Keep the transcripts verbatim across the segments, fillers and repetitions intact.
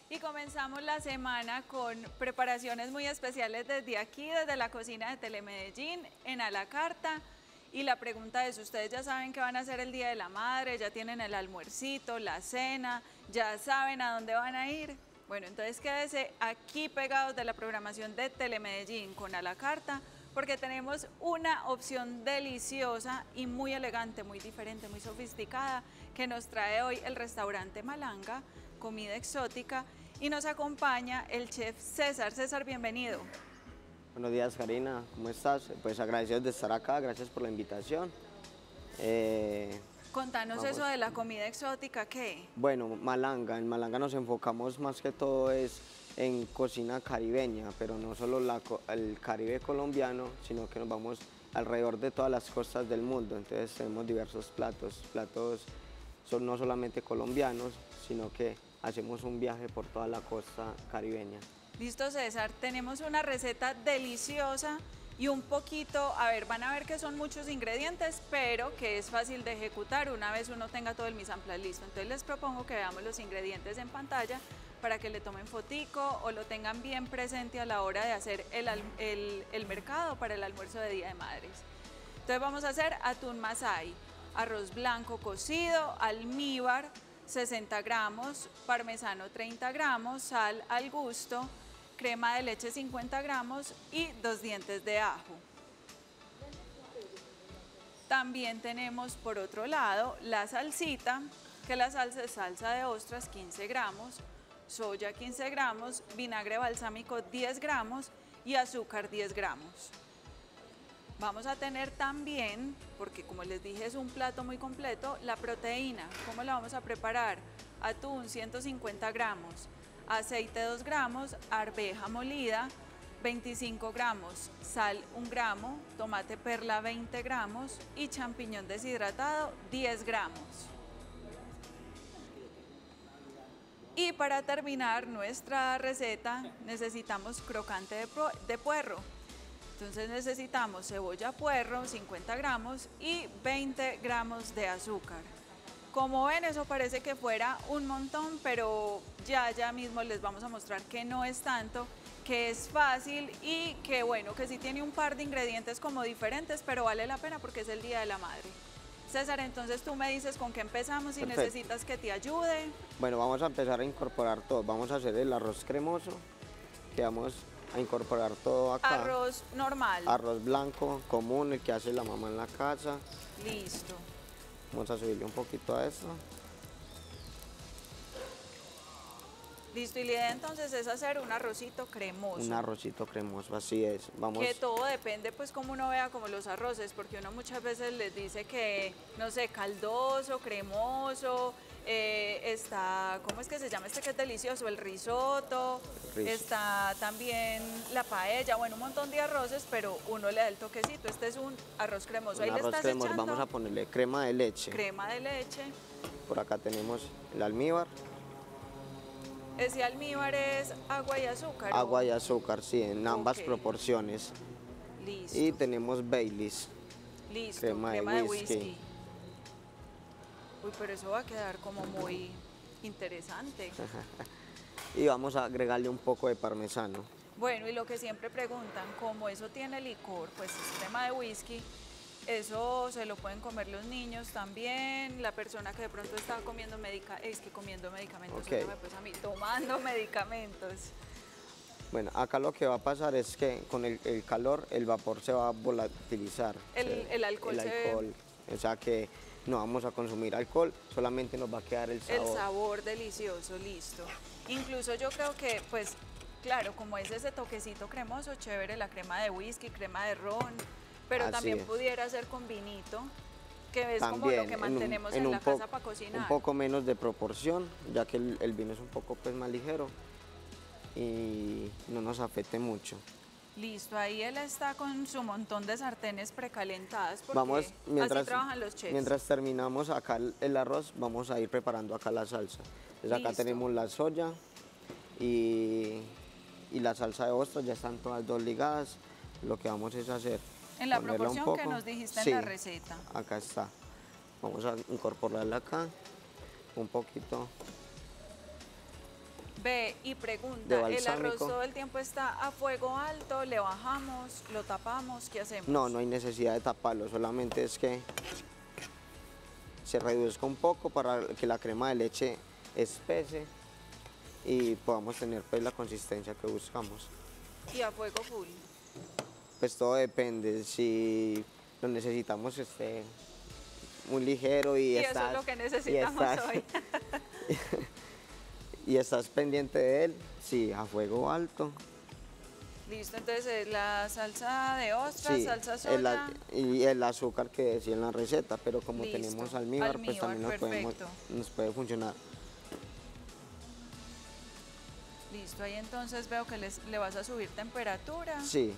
Y comenzamos la semana con preparaciones muy especiales desde aquí, desde la cocina de Telemedellín, en A la Carta. Y la pregunta es, ustedes ya saben que van a hacer el Día de la Madre, ya tienen el almuercito, la cena, ya saben a dónde van a ir. Bueno, entonces quédese aquí pegados de la programación de Telemedellín con A la Carta, porque tenemos una opción deliciosa y muy elegante, muy diferente, muy sofisticada, que nos trae hoy el restaurante Malanga, comida exótica, y nos acompaña el chef César. César, bienvenido. Buenos días, Karina, ¿cómo estás? Pues agradecidos de estar acá, gracias por la invitación. Eh, Contanos vamos. eso de la comida exótica, ¿qué? Bueno, Malanga, en Malanga nos enfocamos más que todo es en cocina caribeña, pero no solo la, el Caribe colombiano, sino que nos vamos alrededor de todas las costas del mundo. Entonces tenemos diversos platos, platos son no solamente colombianos, sino que hacemos un viaje por toda la costa caribeña. Listo, César, tenemos una receta deliciosa y un poquito, a ver, van a ver que son muchos ingredientes, pero que es fácil de ejecutar una vez uno tenga todo el mise en place listo. Entonces les propongo que veamos los ingredientes en pantalla para que le tomen fotico o lo tengan bien presente a la hora de hacer el, el, el mercado para el almuerzo de Día de Madres. Entonces vamos a hacer atún masay, arroz blanco cocido, almíbar, sesenta gramos, parmesano treinta gramos, sal al gusto, crema de leche cincuenta gramos y dos dientes de ajo. También tenemos por otro lado la salsita, que la salsa es salsa de ostras quince gramos, soya quince gramos, vinagre balsámico diez gramos y azúcar diez gramos. Vamos a tener también, porque como les dije es un plato muy completo, la proteína. ¿Cómo la vamos a preparar? Atún ciento cincuenta gramos, aceite dos gramos, arveja molida veinticinco gramos, sal un gramo, tomate perla veinte gramos y champiñón deshidratado diez gramos. Y para terminar nuestra receta necesitamos crocante de, de puerro. Entonces necesitamos cebolla puerro, cincuenta gramos y veinte gramos de azúcar. Como ven, eso parece que fuera un montón, pero ya, ya mismo les vamos a mostrar que no es tanto, que es fácil y que bueno, que sí tiene un par de ingredientes como diferentes, pero vale la pena porque es el Día de la Madre. César, entonces tú me dices con qué empezamos y Perfecto. necesitas que te ayude. Bueno, vamos a empezar a incorporar todo. Vamos a hacer el arroz cremoso, que vamos a incorporar todo acá. Arroz normal. Arroz blanco, común, el que hace la mamá en la casa. Listo. Vamos a subirle un poquito a esto. Listo, y la idea entonces es hacer un arrocito cremoso. Un arrocito cremoso, así es. Vamos. Que todo depende pues como uno vea como los arroces, porque uno muchas veces les dice que, no sé, caldoso, cremoso, eh, está, ¿cómo es que se llama este que es delicioso? El risotto, Ris. está también la paella, bueno, un montón de arroces, pero uno le da el toquecito. Este es un arroz cremoso. Un Ahí arroz le estás cremoso. echando Vamos a ponerle crema de leche. crema de leche. Por acá tenemos el almíbar. Ese almíbar es agua y azúcar. Agua ¿o? y azúcar, sí, en ambas Okay. proporciones. Listo. Y tenemos Baileys. Listo, crema, crema, de, de, whisky. whisky. Uy, pero eso va a quedar como muy interesante. Y vamos a agregarle un poco de parmesano. Bueno, y lo que siempre preguntan, como eso tiene licor, pues es crema de whisky, eso se lo pueden comer los niños también, la persona que de pronto está comiendo medicamentos, es que comiendo medicamentos, Okay. óigame, pues a mí, tomando medicamentos. Bueno, acá lo que va a pasar es que con el, el calor el vapor se va a volatilizar. El, se, el alcohol el se... alcohol, o sea que no vamos a consumir alcohol, solamente nos va a quedar el sabor. El sabor delicioso, listo. Incluso yo creo que, pues, claro, como es ese toquecito cremoso, chévere la crema de whisky, crema de ron, pero Así también es. pudiera ser con vinito, que es También, como lo que en mantenemos un, en, en la un po- casa para cocinar. Un poco menos de proporción, ya que el, el vino es un poco pues, más ligero y no nos afecte mucho. Listo, ahí él está con su montón de sartenes precalentadas porque Vamos, mientras, así trabajan los chefs. Mientras terminamos acá el, el arroz, vamos a ir preparando acá la salsa. Entonces acá Listo. tenemos la soya y, y la salsa de ostras, ya están todas dos ligadas. Lo que vamos es hacer En la ponerla un proporción que poco. nos dijiste Sí, en la receta. acá está. Vamos a incorporarla acá, un poquito Ve y de pregunta, ¿el arroz balsámico. todo el tiempo está a fuego alto? ¿Le bajamos? ¿Lo tapamos? ¿Qué hacemos? No, no hay necesidad de taparlo, solamente es que se reduzca un poco para que la crema de leche espese y podamos tener pues la consistencia que buscamos. Y a fuego full. Pues todo depende, si lo necesitamos que esté muy ligero y, Y eso estás, es lo que y necesitamos estás- hoy. y estás pendiente de él, sí, a fuego alto. Listo, entonces es la salsa de ostras, Sí, salsa el soya. a- y el azúcar que decía en la receta, pero como Listo, tenemos almíbar, pues almíbar, también nos, podemos, perfecto. nos puede funcionar. Listo, ahí entonces veo que les- le vas a subir temperatura. Sí,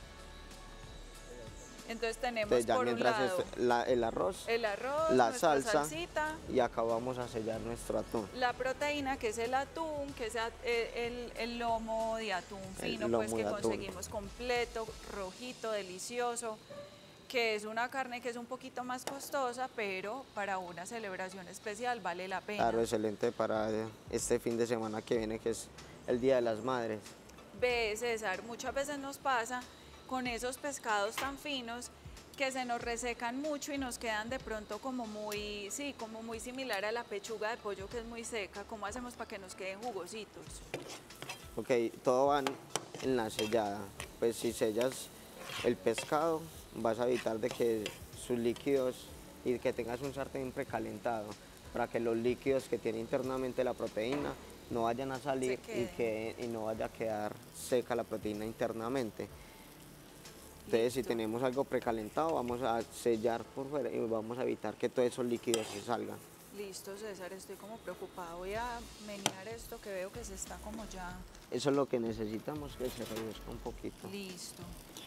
Entonces tenemos entonces ya por un mientras lado es la- el arroz el arroz, la nuestra salsa. salsita, y acá vamos a sellar nuestro atún. la proteína que es el atún, que es a- eh, el, el lomo de atún El fino, lomo pues que de atún. conseguimos completo, rojito, delicioso, que es una carne que es un poquito más costosa, pero para una celebración especial vale la pena. Claro, excelente para este fin de semana que viene, que es el Día de las Madres. Ve, César, muchas veces nos pasa con esos pescados tan finos que se nos resecan mucho y nos quedan de pronto como muy, sí, como muy similar a la pechuga de pollo que es muy seca. ¿Cómo hacemos para que nos queden jugositos? Ok, todo va en la sellada. Pues si sellas el pescado, vas a evitar de que sus líquidos y que tengas un sartén precalentado para que los líquidos que tiene internamente la proteína no vayan a salir y, queden. que, y no vaya a quedar seca la proteína internamente. Entonces, si Listo. tenemos algo precalentado, vamos a sellar por fuera y vamos a evitar que todos esos líquidos se salgan. Listo, César, estoy como preocupada. Voy a menear esto que veo que se está como ya Eso es lo que necesitamos, que se reduzca un poquito. listo.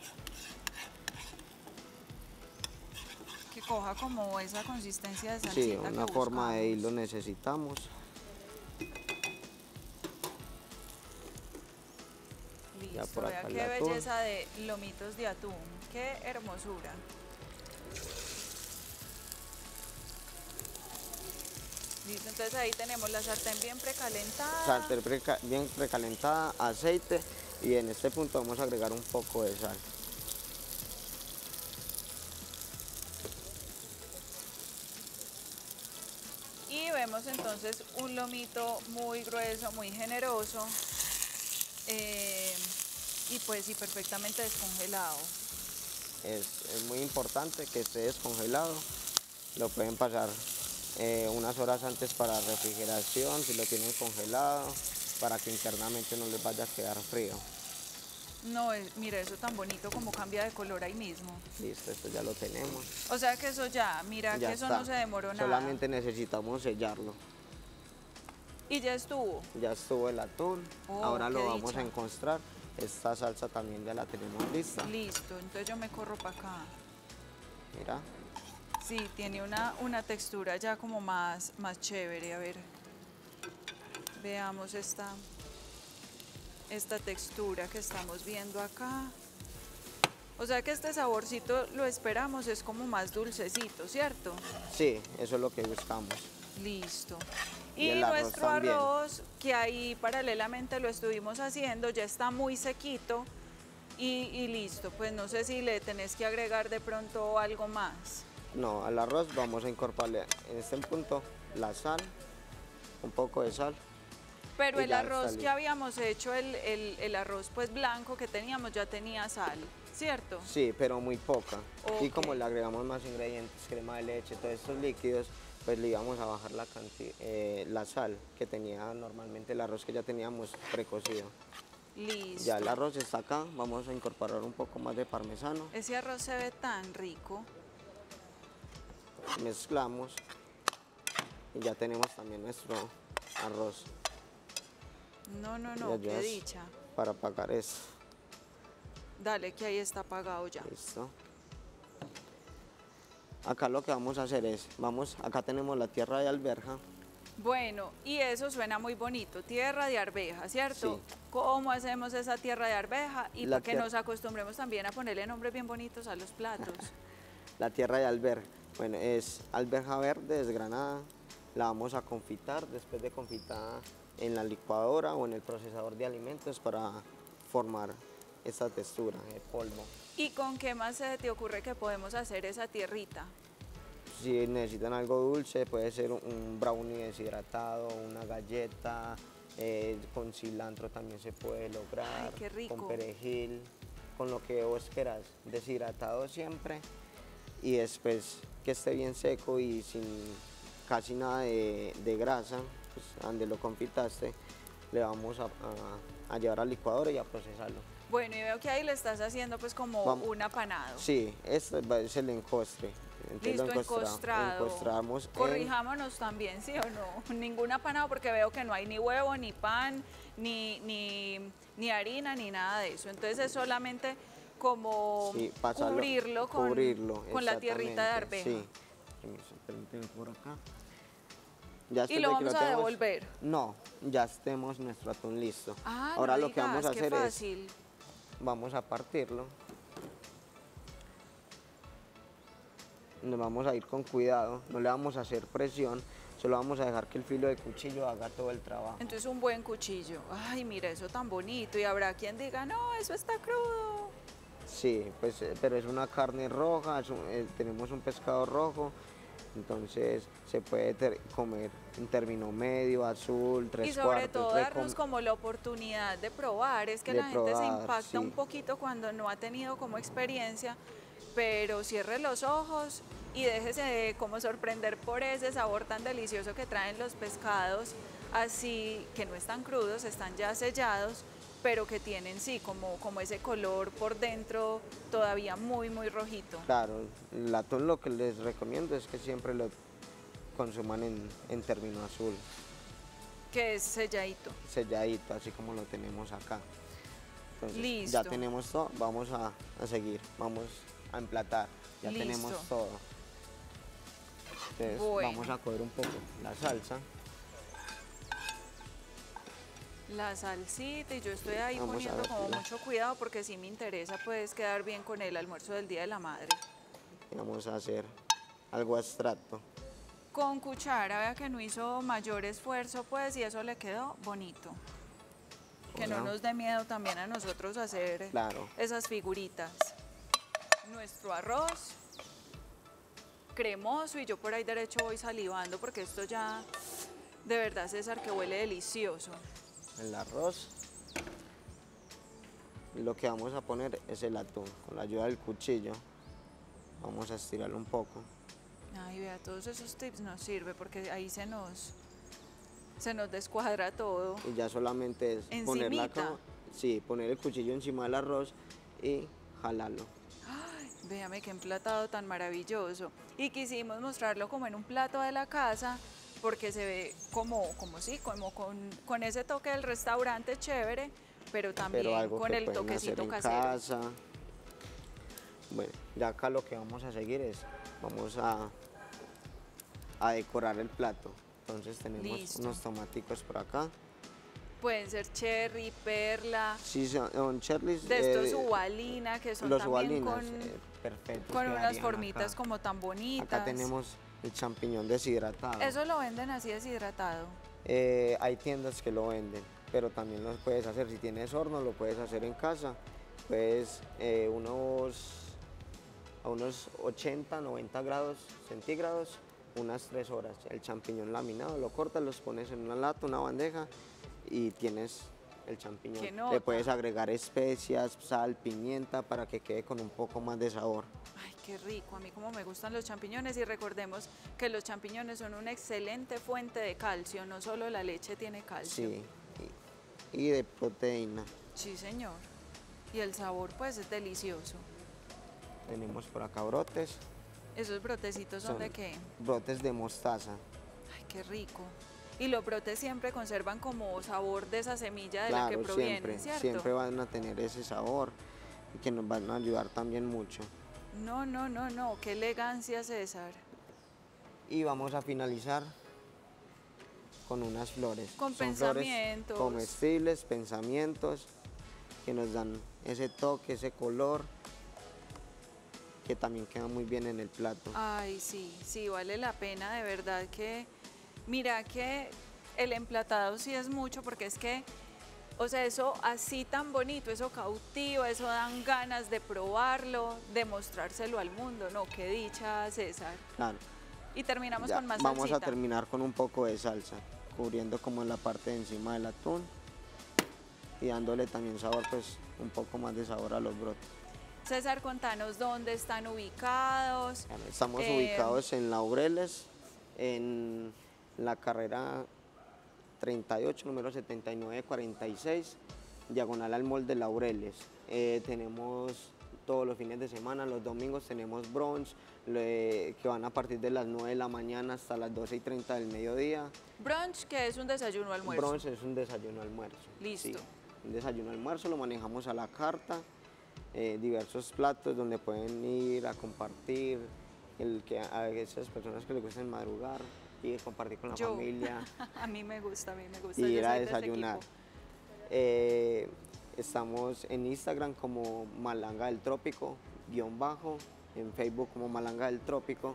Que coja como esa consistencia de salsita Sí, que una forma de buscamos. hilo necesitamos. Ya Listo, por vea acá qué el atún. belleza de lomitos de atún, qué hermosura. Listo, entonces ahí tenemos la sartén bien precalentada. Sartén preca- bien precalentada, aceite y en este punto vamos a agregar un poco de sal. Y vemos entonces un lomito muy grueso, muy generoso. eh, y pues sí, perfectamente descongelado. Es, es muy importante que esté descongelado. Lo pueden pasar eh, unas horas antes para refrigeración, si lo tienen congelado, para que internamente no les vaya a quedar frío. No, es- mira eso tan bonito como cambia de color ahí mismo. Listo, esto ya lo tenemos. O sea que eso ya, mira Ya que eso está. no se demoró nada. Solamente necesitamos sellarlo. Y ya estuvo. Ya estuvo el atún, Oh, ahora lo qué vamos dicha. a encontrar. Esta salsa también ya la tenemos lista. Listo, entonces yo me corro para acá. Mira, Sí, tiene una, una textura ya como más, más chévere. A ver, veamos esta, esta textura que estamos viendo acá. O sea que este saborcito lo esperamos, es como más dulcecito, ¿cierto? sí, eso es lo que buscamos. Listo. Y Y, el arroz nuestro también. arroz, que ahí paralelamente lo estuvimos haciendo, ya está muy sequito y, y listo. Pues no sé si le tenés que agregar de pronto algo más. No, al arroz vamos a incorporarle en este punto la sal, un poco de sal. Pero Y el ya está arroz que listo. habíamos hecho, el, el- el arroz pues blanco que teníamos ya tenía sal, ¿cierto? Sí, pero muy poca. Y Ok. como le agregamos más ingredientes, crema de leche, todos estos líquidos, pues le íbamos a bajar la, canti- eh, la sal que tenía normalmente el arroz que ya teníamos precocido. Listo. Ya el arroz está acá, vamos a incorporar un poco más de parmesano, Ese arroz se ve tan rico. mezclamos y ya tenemos también nuestro arroz. No, no, Y no, qué ayudas dicha. para pagar eso. Dale, que ahí está apagado ya. Listo. Acá lo que vamos a hacer es, vamos, acá tenemos la tierra de alberja. Bueno, y eso suena muy bonito, tierra de arveja, ¿cierto? Sí. ¿Cómo hacemos esa tierra de arveja? Y La para que tier- nos acostumbremos también a ponerle nombres bien bonitos a los platos. La tierra de alberja, bueno, es alberja verde desgranada. La vamos a confitar, después de confitada en la licuadora o en el procesador de alimentos para formar esta textura de polvo. ¿Y con qué más se te ocurre que podemos hacer esa tierrita? Si necesitan algo dulce, puede ser un brownie deshidratado, una galleta, eh, con cilantro también se puede lograr. Ay, qué rico. Con perejil, con lo que vos quieras, deshidratado siempre y después que esté bien seco y sin casi nada de, de grasa, pues donde lo confitaste, le vamos a, a, a llevar al licuador y a procesarlo. Bueno, y veo que ahí le estás haciendo pues como Vamos. un apanado. Sí, este es el encostre. Entonces Listo, lo encostra- encostrado. encostramos en- Corrijámonos también, ¿sí o no? Ningún apanado porque veo que no hay ni huevo, ni pan, ni, ni, ni harina, ni nada de eso. Entonces es solamente como Sí, pasarlo- cubrirlo con, cubrirlo, con la tierrita de arveja. exactamente, sí. Permiso, permíteme por acá. Ya Y después lo de que vamos a tenemos- devolver. No, ya tenemos nuestro atún listo. Ah, Ahora no lo que digas, vamos a qué hacer es, fácil. vamos a partirlo. Nos vamos a ir con cuidado, no le vamos a hacer presión, solo vamos a dejar que el filo de cuchillo haga todo el trabajo. Entonces un buen cuchillo. Ay, mira eso tan bonito. Y habrá quien diga, no, eso está crudo. Sí, pues, eh, pero es una carne roja, es un- eh, tenemos un pescado rojo, entonces se puede ter- comer en término medio, azul, tres Y sobre cuartos. todo recom- darnos como la oportunidad de probar. Es que De la gente se probar, impacta sí. un poquito cuando no ha tenido como experiencia, pero cierre los ojos y déjese de como sorprender por ese sabor tan delicioso que traen los pescados, así que no están crudos, están ya sellados, pero que tienen sí como, como ese color por dentro todavía muy muy rojito. Claro, el atún lo que les recomiendo es que siempre lo consuman en, en término azul, Que es selladito. selladito, así como lo tenemos acá. Entonces, Listo. ya tenemos todo, vamos a, a seguir, vamos a emplatar, ya Listo. tenemos todo. Entonces Bueno. vamos a coger un poco la salsa. La salsita y yo estoy ahí Vamos a poniendo ver, como la- mucho cuidado porque sí me interesa pues quedar bien con el almuerzo del Día de la Madre. Y vamos a hacer algo abstracto. Con cuchara, vea que no hizo mayor esfuerzo pues y eso le quedó bonito. Que no Hola. nos dé miedo también a nosotros hacer Claro. esas figuritas. Nuestro arroz cremoso y yo por ahí derecho voy salivando porque esto ya de verdad, César, que huele delicioso. El arroz. Y lo que vamos a poner es el atún. Con la ayuda del cuchillo vamos a estirarlo un poco. Ay, vea, todos esos tips nos sirve porque ahí se nos, se nos descuadra todo. Y ya solamente es poner, la Encimita. cama- sí, poner el cuchillo encima del arroz y jalarlo. Ay, véame qué emplatado tan maravilloso. Y quisimos mostrarlo como en un plato de la casa porque se ve como, como sí, como con, con ese toque del restaurante chévere, pero también Pero algo con que el pueden hacer toquecito en casero. casa. Bueno, ya acá lo que vamos a seguir es, vamos a, a decorar el plato. Entonces tenemos Listo. unos tomaticos por acá. Pueden ser cherry, perla, Sí, son, son cherries. de estos eh, ubalina, que son los también ubalinas, con, eh, perfectos con unas quedarían formitas acá. como tan bonitas. Acá tenemos el champiñón deshidratado. Eso lo venden así deshidratado. Eh, hay tiendas que lo venden, pero también lo puedes hacer. Si tienes horno, lo puedes hacer en casa. Puedes eh, unos, a unos ochenta, noventa grados centígrados, unas tres horas. El champiñón laminado, lo cortas, los pones en una lata, una bandeja y tienes el champiñón. ¡Qué Le nota! puedes agregar especias, sal, pimienta para que quede con un poco más de sabor. Ay, qué rico, a mí como me gustan los champiñones y recordemos que los champiñones son una excelente fuente de calcio, no solo la leche tiene calcio. Sí, y, y de proteína. Sí, señor. Y el sabor pues es delicioso. Tenemos por acá brotes, ¿Esos brotecitos son, Son- de qué? brotes de mostaza. Ay, qué rico. Y los brotes siempre conservan como sabor de esa semilla de la que Claro, provienen, siempre, ¿cierto? siempre van a tener ese sabor y que nos van a ayudar también mucho. No, no, no, no, qué elegancia, César. Y vamos a finalizar con unas flores. Con Son pensamientos. flores comestibles, pensamientos, que nos dan ese toque, ese color, que también queda muy bien en el plato. Ay, sí, sí, vale la pena, de verdad que, mira que el emplatado sí es mucho, porque es que, o sea, eso así tan bonito, eso cautivo, eso dan ganas de probarlo, de mostrárselo al mundo, ¿no? Qué dicha, César. Claro. Y terminamos Ya, con más vamos salsita. a terminar con un poco de salsa, cubriendo como la parte de encima del atún y dándole también sabor, pues un poco más de sabor a los brotes. César, contanos dónde están ubicados. Bueno, estamos Eh, ubicados en Laureles, en la carrera treinta y ocho, número setenta y nueve cuarenta y seis, diagonal al Mall de Laureles. Eh, tenemos todos los fines de semana, los domingos tenemos brunch, le- que van a partir de las nueve de la mañana hasta las doce y treinta del mediodía. Brunch, que es un desayuno almuerzo. Brunch es un desayuno almuerzo. Listo. Sí, un desayuno almuerzo, lo manejamos a la carta, eh, diversos platos donde pueden ir a compartir, el que a esas personas que les gusta madrugar, y compartir con la Yo. familia A mí me gusta, a mí me gusta. y yo ir a soy de ese desayunar. equipo. Eh, estamos en Instagram como Malanga del Trópico, guión bajo, en Facebook como Malanga del Trópico.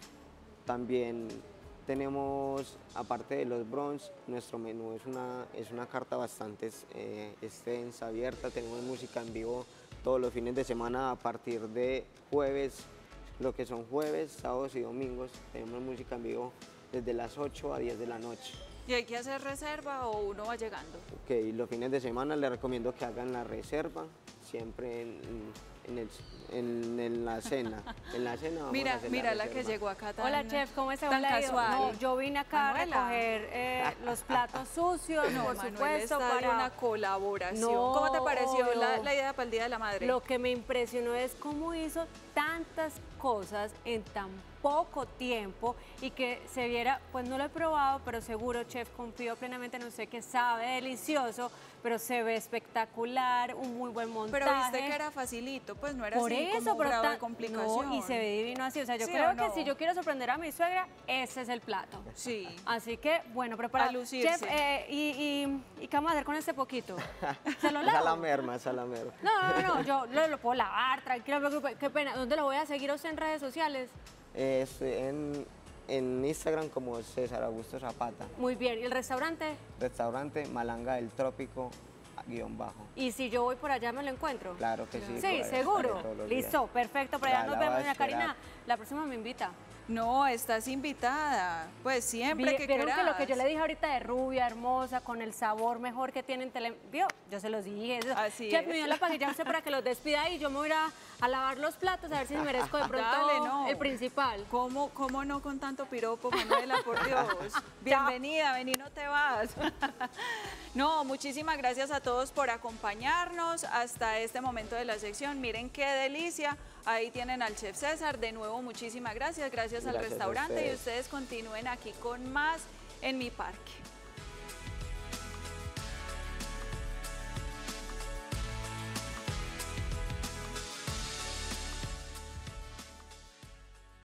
También tenemos, aparte de los brunch, nuestro menú es una, es una carta bastante eh, extensa, abierta. Tenemos música en vivo todos los fines de semana a partir de jueves, lo que son jueves, sábados y domingos. Tenemos música en vivo desde las ocho a diez de la noche. ¿Y hay que hacer reserva o uno va llegando? Ok, los fines de semana les recomiendo que hagan la reserva, siempre en, en, el- en- en la cena. En la cena vamos a Mira, hacer mira la que reserva. llegó acá tan, Hola chef, ¿cómo está? tan Hola, yo- casual. no, yo vine acá Manuela. a recoger eh, los platos sucios, No, por Manuel supuesto, está de para... una colaboración. No, ¿Cómo te pareció obvio. la, la idea para el Día de la Madre? Lo que me impresionó es cómo hizo tantas cosas en tan poco tiempo y que se viera, pues no lo he probado, pero seguro, chef, confío plenamente en usted que sabe delicioso, pero se ve espectacular, un muy buen montaje. Pero viste que era facilito, pues no era Por así eso, como pero grave tan- complicación. no, y se ve divino así. O sea, yo ¿Sí creo o no? que si yo quiero sorprender a mi suegra, ese es el plato. Sí. Así que, bueno, prepara. A lucirse. Chef, eh, y, y, ¿y qué vamos a hacer con este poquito? ¿Se lo Es a la lavo? merma, es a la merma. No, no, no, yo lo, lo puedo lavar, tranquilo, no se preocupe. Qué pena. ¿Dónde lo voy a seguir a usted en redes sociales? Eh, estoy en, en Instagram como César Augusto Zapata, Muy bien. ¿Y el restaurante? restaurante Malanga del Trópico, guión bajo. Y si yo voy por allá, ¿me lo encuentro? Claro que sí. por Sí, allá seguro. estaré todos los días. Listo, perfecto. Por allá Ya nos la vemos, voy a doña Karina. esperar. La próxima me invita. No, estás invitada. Pues siempre Vi- que Vieron quieras. que lo que yo le dije ahorita de rubia, hermosa, con el sabor mejor que tiene en tele... ¿Vio? Yo se los dije. Eso. Así Chef, es. me dio la paquilla usted para que los despida y yo me voy a ir a, a lavar los platos a ver si me merezco de pronto Dale, no. el principal. ¿Cómo, ¿Cómo no con tanto piropo, Manuela? Por Dios. Bienvenida, vení, no te vas. No, muchísimas gracias a todos por acompañarnos hasta este momento de la sección. Miren qué delicia. Ahí tienen al chef César. De nuevo, muchísimas gracias. Gracias, al Gracias a restaurante. Y ustedes. ustedes continúen aquí con más en Mi Parque.